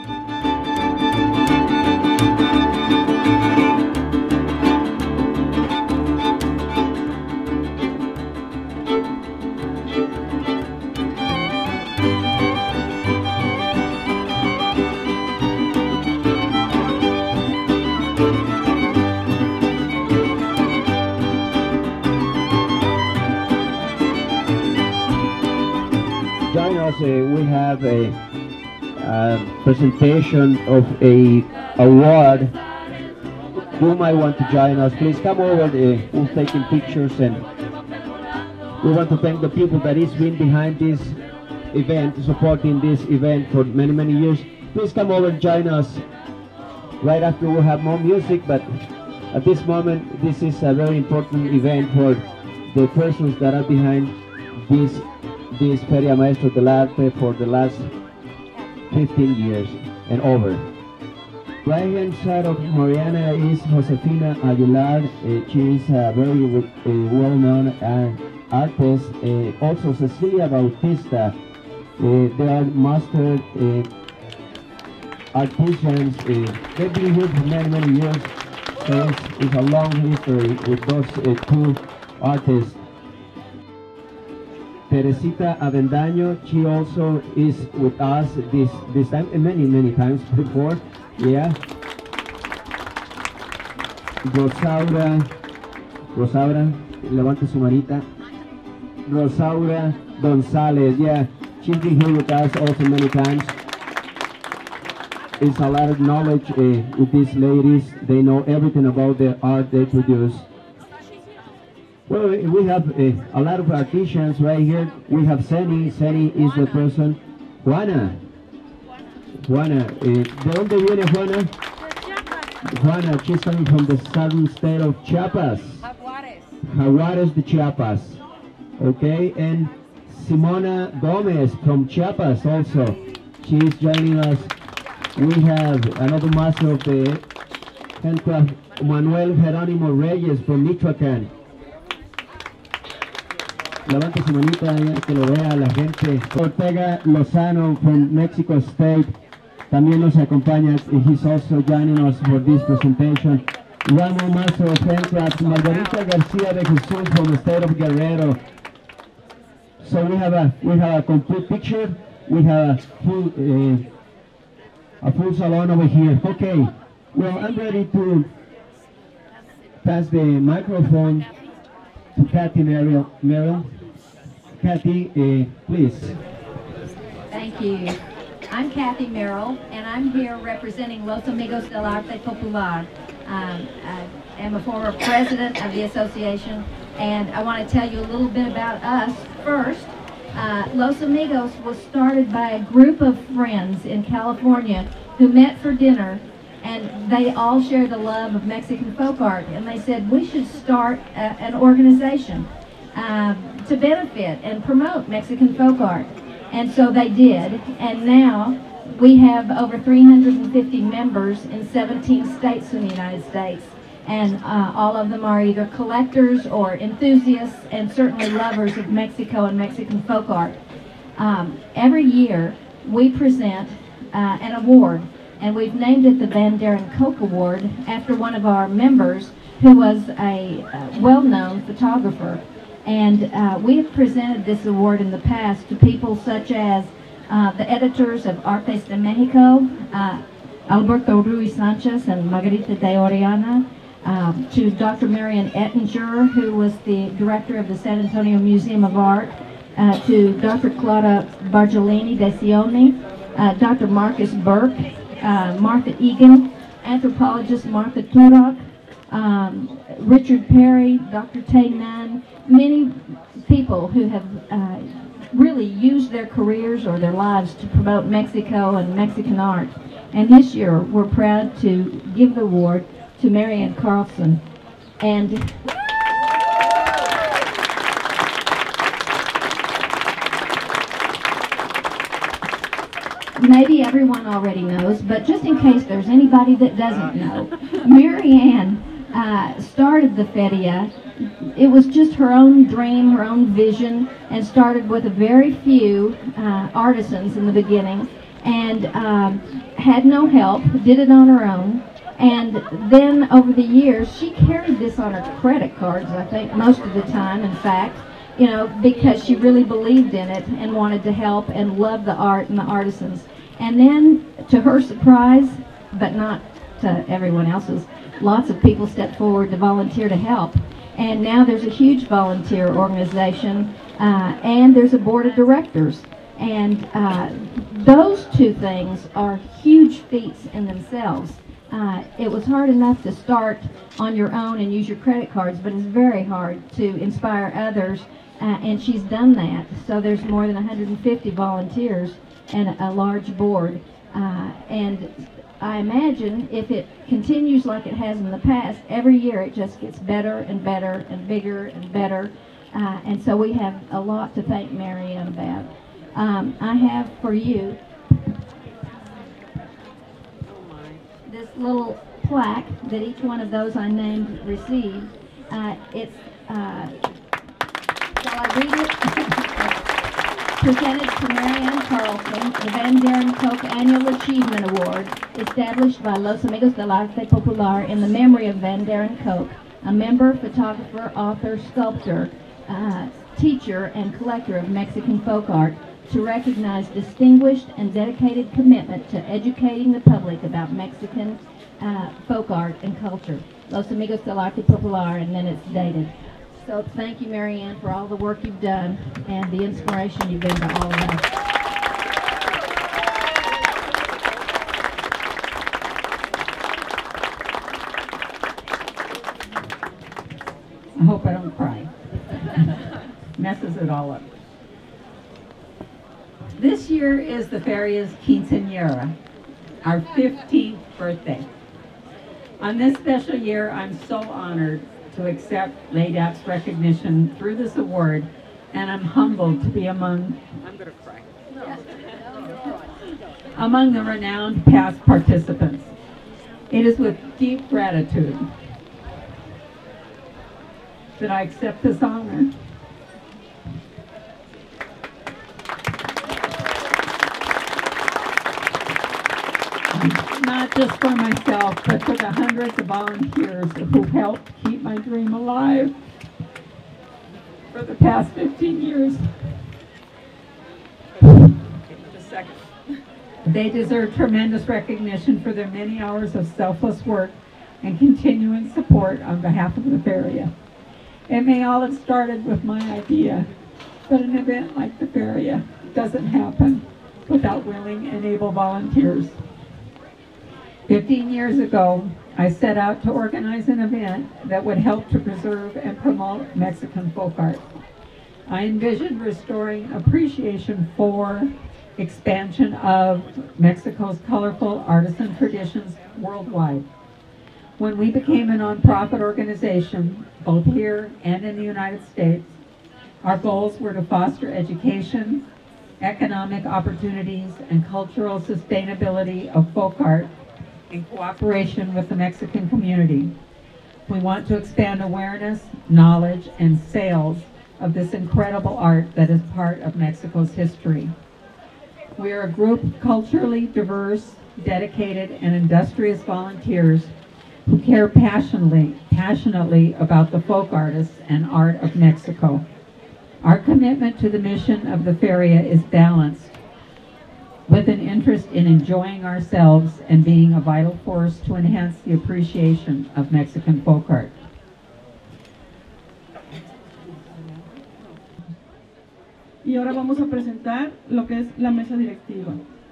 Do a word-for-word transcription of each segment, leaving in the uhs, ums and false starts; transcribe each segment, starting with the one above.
Join us, uh, we have a, uh presentation of a award. You might want to join us. Please come over. Uh, we're taking pictures, and we want to thank the people that has been behind this event, supporting this event for many, many years. Please come over and join us. Right after we'll have more music, but at this moment, this is a very important event for the persons that are behind this this Feria Maestro del Arte for the last fifteen years and over. Right hand side of Mariana is Josefina Aguilar. Uh, she is a very uh, well-known uh, artist. Uh, also Cecilia Bautista. Uh, they are master uh, artisans. Uh, they've been here for many, many years. So it's, it's a long history with those uh, two artists. Teresita Avendaño, she also is with us this this time and many many times before. Yeah. Rosaura, Rosaura, levante su manita. Rosaura Gonzalez, yeah, she's been here with us also many times. It's a lot of knowledge uh, with these ladies. They know everything about the art they produce. Well, we have uh, a lot of artisans right here. We have Seni. Seni is the person. Juana. Juana. Uh, ¿De dónde viene Juana? Juana, she's coming from the southern state of Chiapas. Jaguares. Jaguares de Chiapas. Okay, and Simona Gomez from Chiapas also. She is joining us. We have another master of the handcraft, Manuel Jerónimo Reyes from Michoacán. Levante su manita ya que lo vea la gente. Ortega Lozano from Mexico State también nos acompaña. He's also joining us for this presentation. Ramon Master of Handcraft, Margarita Garcia de Jesus from the state of Guerrero. So we have a we have a complete picture. We have a full uh, a full salon over here. Okay. Well, I'm ready to pass the microphone to Kathy Merrill. Merrill. Kathy, uh, please. Thank you. I'm Kathy Merrill, and I'm here representing Los Amigos del Arte Popular. Um, I am a former president of the association, and I want to tell you a little bit about us first. Uh, Los Amigos was started by a group of friends in California who met for dinner, and they all shared the love of Mexican folk art, and they said we should start a, an organization uh, to benefit and promote Mexican folk art. And so they did, and now we have over three hundred fifty members in seventeen states in the United States, and uh, all of them are either collectors or enthusiasts and certainly lovers of Mexico and Mexican folk art. Um, every year we present uh, an award, and we've named it the Van Daren Koch Award after one of our members who was a uh, well-known photographer. And uh, we have presented this award in the past to people such as uh, the editors of Artes de Mexico, uh, Alberto Ruiz Sanchez and Margarita de Oriana, um, to Doctor Marian Ettinger, who was the director of the San Antonio Museum of Art, uh, to Doctor Clara Bargellini de Sioni, uh, Doctor Marcus Burke, uh, Martha Egan, anthropologist Martha Turok, um, Richard Perry, Doctor Tay Nunn, many people who have uh, really used their careers or their lives to promote Mexico and Mexican art. And this year, we're proud to give the award to Marianne Carlson. And maybe everyone already knows, but just in case there's anybody that doesn't know, Marianne uh, started the Feria. It was just her own dream, her own vision, and started with a very few uh, artisans in the beginning. and um, had no help, did it on her own. And then over the years, she carried this on her credit cards, I think, most of the time, in fact, you know, because she really believed in it and wanted to help and loved the art and the artisans. And then, to her surprise, but not to everyone else's, lots of people stepped forward to volunteer to help. And now there's a huge volunteer organization, uh, and there's a board of directors. And uh, those two things are huge feats in themselves. Uh, it was hard enough to start on your own and use your credit cards, but it's very hard to inspire others, uh, and she's done that. So there's more than one hundred fifty volunteers and a large board. Uh, and I imagine if it continues like it has in the past, every year it just gets better and better and bigger and better. Uh, and so we have a lot to thank Mary Ann about. Um, I have for you this little plaque that each one of those I named received. Uh, it's, uh, shall I read it? Presented to Mary Ann Carlson, the Van Daren Koch Annual Achievement Award, established by Los Amigos del Arte Popular in the memory of Van Daren Koch, a member, photographer, author, sculptor, uh, teacher, and collector of Mexican folk art, to recognize distinguished and dedicated commitment to educating the public about Mexican uh, folk art and culture. Los Amigos del Arte Popular, and then it's dated. So thank you, Mary Ann, for all the work you've done and the inspiration you've been to all of us. I hope I don't cry. Messes it all up. This year is the Feria's quinceañera, our fifteenth birthday. On this special year, I'm so honored to accept L A D A P's recognition through this award, and I'm humbled to be among, I'm going to cry, among the renowned past participants. It is with deep gratitude that I accept this honor. Not just for myself, but for the hundreds of volunteers who helped keep my dream alive for the past fifteen years. Just a second. They deserve tremendous recognition for their many hours of selfless work and continuing support on behalf of the Feria. It may all have started with my idea, but an event like the Feria doesn't happen without willing and able volunteers. Fifteen years ago, I set out to organize an event that would help to preserve and promote Mexican folk art. I envisioned restoring appreciation for, expansion of Mexico's colorful artisan traditions worldwide. When we became a nonprofit organization, both here and in the United States, our goals were to foster education, economic opportunities, and cultural sustainability of folk art in cooperation with the Mexican community. We want to expand awareness, knowledge, and sales of this incredible art that is part of Mexico's history. We are a group of culturally diverse, dedicated, and industrious volunteers who care passionately, passionately about the folk artists and art of Mexico. Our commitment to the mission of the Feria is balanced with an interest in enjoying ourselves and being a vital force to enhance the appreciation of Mexican folk art. Y ahora vamos a presentar lo que es la mesa directiva.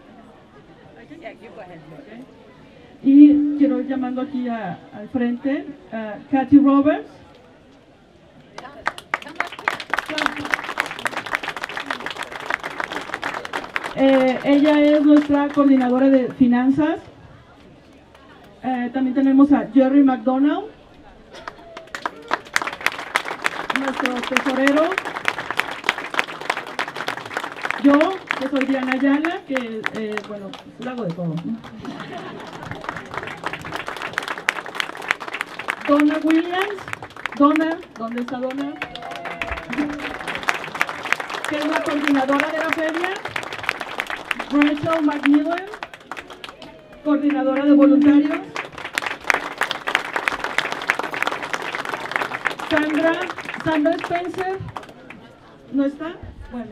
Y quiero ir llamando aquí a, al frente a Kathy Roberts. Eh, ella es nuestra coordinadora de finanzas. Eh, también tenemos a Jerry McDonald, nuestro tesorero. Yo, que soy Diana Ayala, que, eh, bueno, lo hago de todo, ¿no? Donna Williams. Donna, ¿dónde está Donna? Que es la coordinadora de la feria. Rachel McMillan, coordinadora de voluntarios. Sandra, Sandra Spencer, ¿no está? Bueno.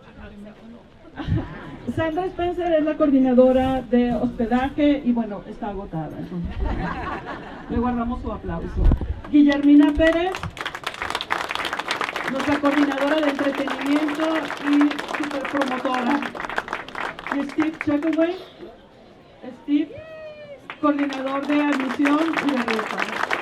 Sandra Spencer es la coordinadora de hospedaje y bueno, está agotada. Entonces, le guardamos su aplauso. Guillermina Pérez, nuestra coordinadora de entretenimiento y superpromotora. Y Steve Checkaway, Steve, coordinador de admisión y de ruta.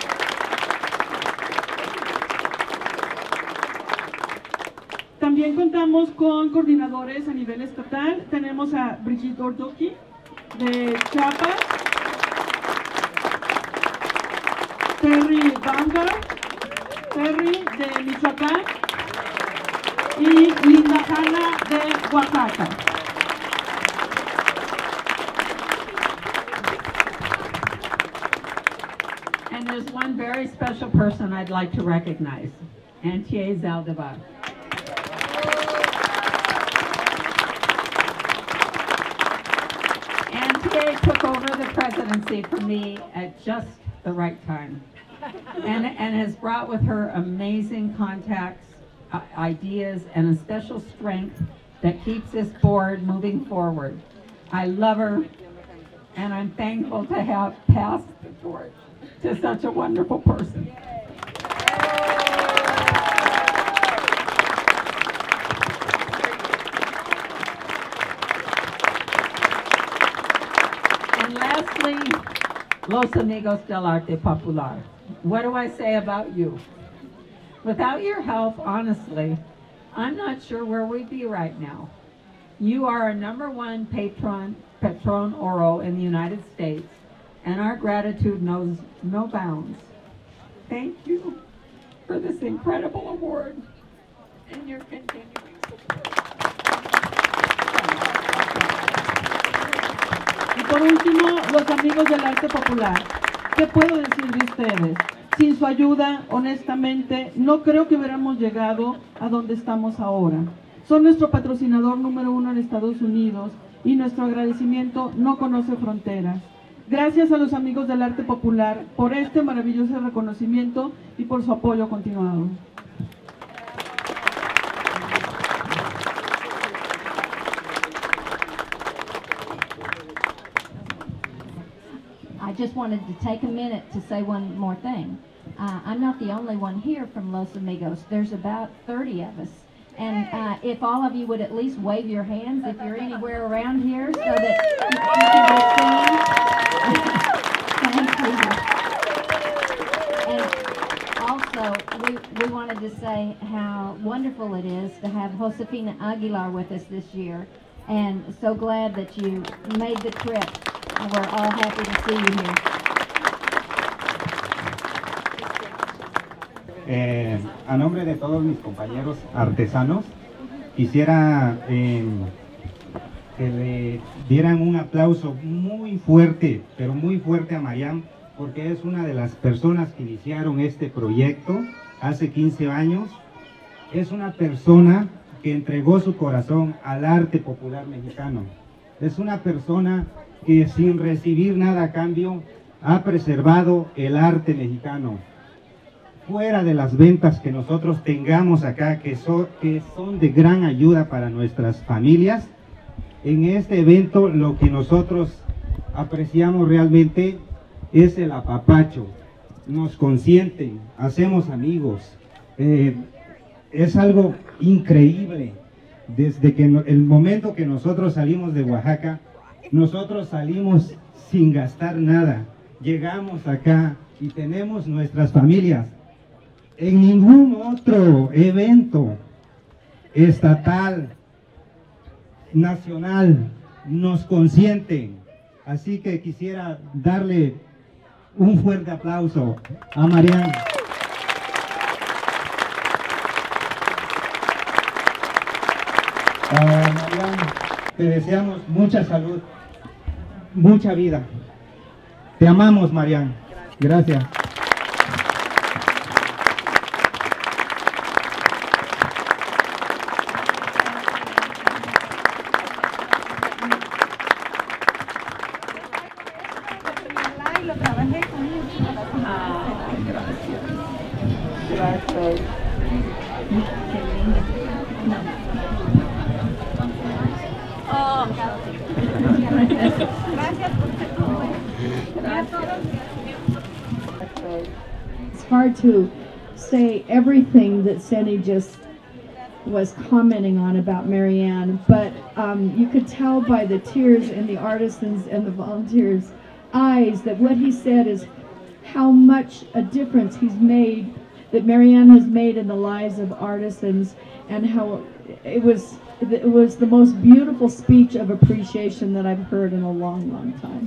También contamos con coordinadores a nivel estatal. Tenemos a Brigitte Ordoki de Chiapas, Terry Vanguard, Terry de Michoacán y Linda Hanna de Oaxaca. And there's one very special person I'd like to recognize, Antje Zaldivar. Antje took over the presidency from me at just the right time, and, and has brought with her amazing contacts, uh, ideas, and a special strength that keeps this board moving forward. I love her, and I'm thankful to have passed the torch to such a wonderful person. And lastly, Los Amigos del Arte Popular. What do I say about you? Without your help, honestly, I'm not sure where we'd be right now. You are our number one patron, Patron Oro in the United States, and our gratitude knows no bounds. Thank you for this incredible award and your continuing support. Y por último, los amigos del arte popular. ¿Qué puedo decir de ustedes? Sin su ayuda, honestamente, no creo que hubiéramos llegado a donde estamos ahora. Son nuestro patrocinador número uno en Estados Unidos y nuestro agradecimiento no conoce fronteras. Gracias a los amigos del arte popular por este maravilloso reconocimiento y por su apoyo continuado. I just wanted to take a minute to say one more thing. Uh, I'm not the only one here from Los Amigos. There's about thirty of us. And uh, if all of you would at least wave your hands if you're anywhere around here so that you can be seen. Thank you. And also, we, we wanted to say how wonderful it is to have Josefina Aguilar with us this year. And so glad that you made the trip. And we're all happy to see you here. Eh, a nombre de todos mis compañeros artesanos, quisiera eh, que le dieran un aplauso muy fuerte, pero muy fuerte a Mariam, porque es una de las personas que iniciaron este proyecto hace quince años. Es una persona que entregó su corazón al arte popular mexicano. Es una persona que sin recibir nada a cambio ha preservado el arte mexicano. Fuera de las ventas que nosotros tengamos acá, que son, que son de gran ayuda para nuestras familias, en este evento lo que nosotros apreciamos realmente es el apapacho. Nos consienten, hacemos amigos. Eh, es algo increíble. Desde que no, el momento que nosotros salimos de Oaxaca, nosotros salimos sin gastar nada. Llegamos acá y tenemos nuestras familias. En ningún otro evento estatal, nacional, nos consienten. Así que quisiera darle un fuerte aplauso a Mariam. Uh, Mariam, te deseamos mucha salud, mucha vida. Te amamos, Mariam. Gracias. lo trabajé con mucho. Ah, gracias. Gracias. Qué linda. Oh. Gracias por It's hard to say everything that Senny just was commenting on about Marianne, but um, you could tell by the tears in the artisans and the volunteers' eyes that what he said is how much a difference he's made, that Marianne has made in the lives of artisans, and how it was it was the most beautiful speech of appreciation that I've heard in a long, long time.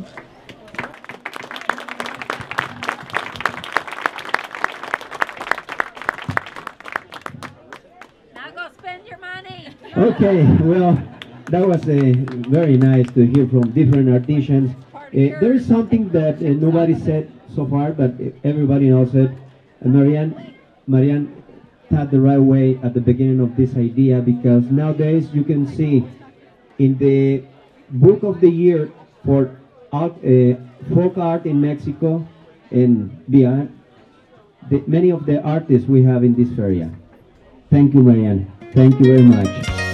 Okay, well, that was uh, very nice to hear from different artisans. Uh, there is something that uh, nobody said so far, but everybody knows it. Uh, Marianne, Marianne had the right way at the beginning of this idea, because nowadays you can see in the book of the year for art, uh, folk art in Mexico and beyond, the, many of the artists we have in this area. Thank you, Marianne. Thank you very much.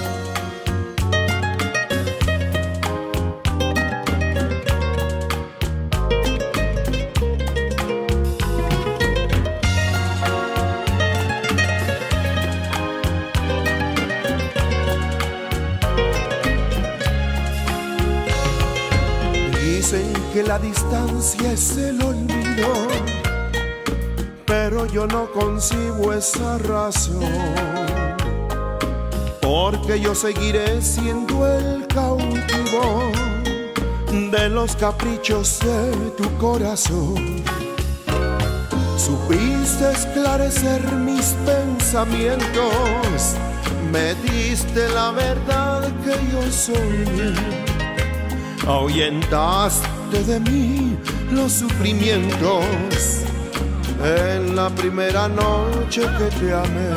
Dicen que la distancia es el olvido, pero yo no concibo esa razón, porque yo seguiré siendo el cautivo de los caprichos de tu corazón. Supiste esclarecer mis pensamientos, me diste la verdad que yo soñé, ahuyentaste de mí los sufrimientos en la primera noche que te amé.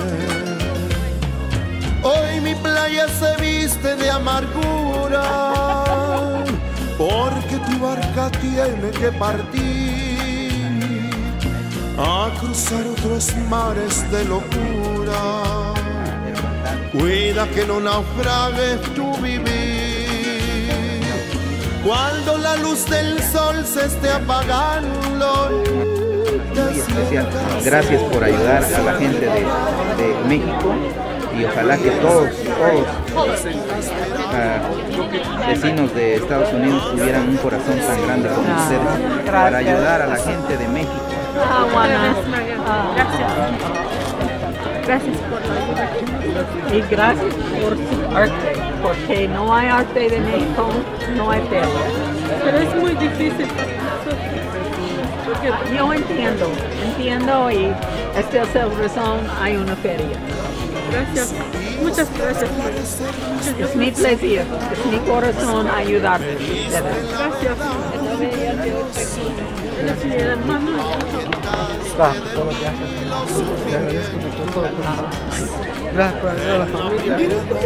Hoy mi playa se viste de amargura, porque tu barca tiene que partir a cruzar otros mares de locura. Cuida que no naufrague tu vivir cuando la luz del sol se esté apagando. Muy especial. Gracias por ayudar a la gente de, de México, y ojalá que todos, todos uh, vecinos de Estados Unidos tuvieran un corazón tan grande como ah, ustedes, gracias. Para ayudar a la gente de México. Ah, bueno. ah, gracias. Gracias por la ayuda. Y gracias por su arte, porque no hay arte de México, no hay feria. Pero es muy difícil. Porque yo entiendo, entiendo, y este es el razón, hay una feria. Gracias, muchas gracias. Es mi placer, es mi corazón ayudarte. Gracias. Eres mi hermano. Gracias por lo que haces. Te agradezco mucho todo. Gracias por ayudar a la familia.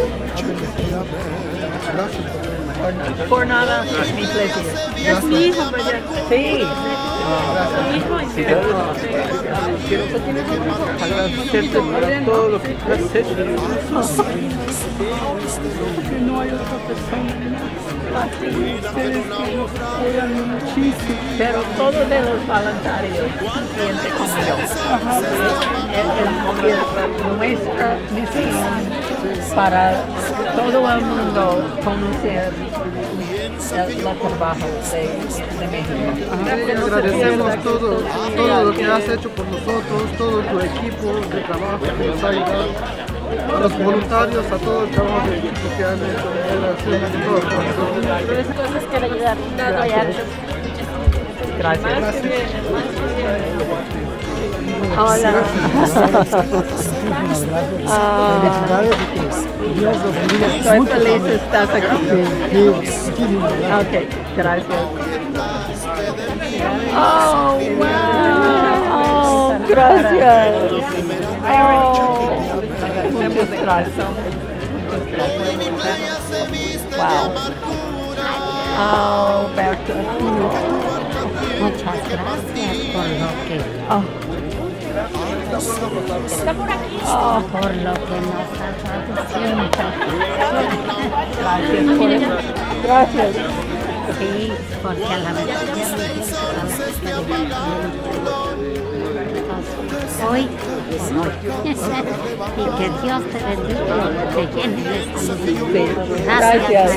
Gracias por nada, es mi placer. Es mi hijo, ¿verdad? Sí. Mi hijo y quiero agradecerte por todo lo que has hecho. no hay otra persona. Ustedes que nos apoyan muchísimo. Pero todos de los voluntarios, gente como yo, es nuestra misión para todo el mundo conocer el trabajo de, de México. Ajá, agradecemos todo, todo lo que has hecho por nosotros, todo tu equipo de trabajo que nos ha ayudado, a los voluntarios, a todo el trabajo que, que han hecho, gracias, todo por nosotros. Todas las cosas que ayudar, apoyar. Gracias. Gracias. Hola. Estoy feliz de estar aquí. Ok, gracias. Oh, wow. Oh, gracias. Oh, muchas gracias. Wow. Oh, Berta. Muchas gracias por lo que... Oh. ¿Está por aquí? Oh, por lo que nos has dado siempre. Gracias por eso. Gracias. Sí, porque a la verdad ya me siento a la fiesta de hoy, por hoy. Y que Dios te bendiga y te llene de salud. Gracias. Gracias.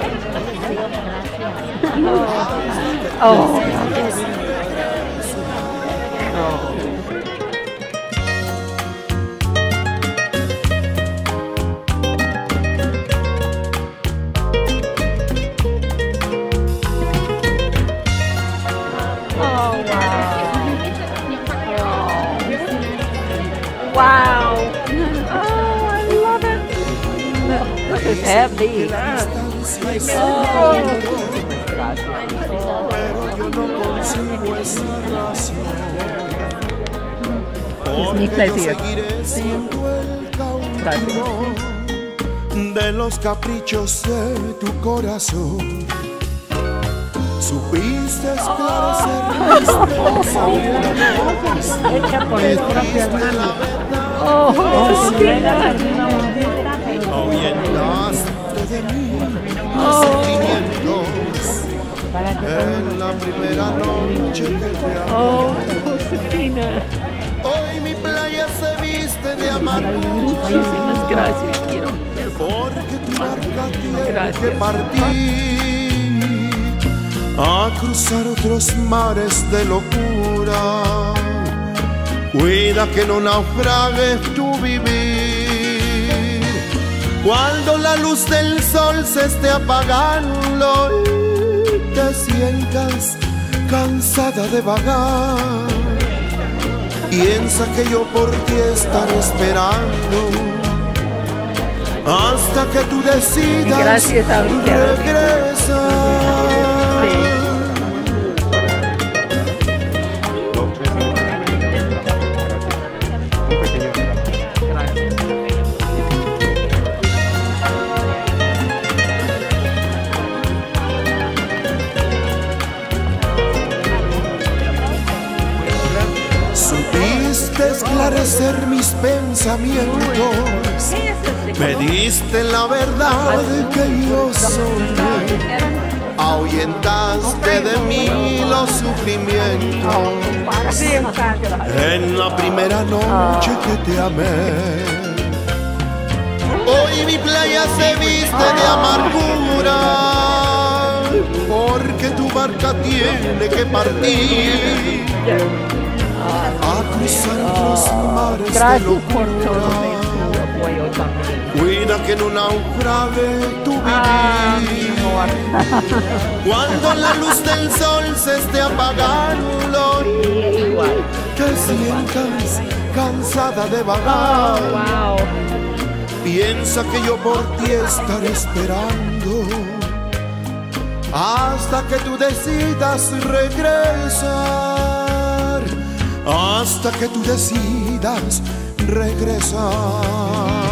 Oh, oh, gracias. Wow. Oh, I love it. This is heavy. Oh. Es mi iglesia. De los caprichos de tu corazón, supiste esclarecer mis pensamientos. Hecha por mis propias manos. Oh, Ahuyentaste de mí los sentimientos en la primera noche que te amé. oh, Josefina. Hoy mi playa se viste de amargura. Muchísimas gracias, quiero. Porque tu barca tiene Gracias. que partir a cruzar otros mares de locura. Cuida que no naufragues tu vivir. Cuando la luz del sol se esté apagando y te sientas cansada de vagar, piensa que yo por ti estaré esperando hasta que tú decidas Gracias a usted. regresar. Supiste esclarecer mis pensamientos, me diste la verdad que yo soñé, ahuyentaste de mí los sufrimientos en la primera noche que te amé. Hoy mi playa se viste de amargura, porque tu barca tiene que partir a cruzar los mares de locura. Cuida que no naufrague tu vivir. Cuando la luz del sol se esté apagando, te sientas cansada de vagar, piensa que yo por ti estaré esperando hasta que tú decidas regresar, hasta que tú decidas regresar.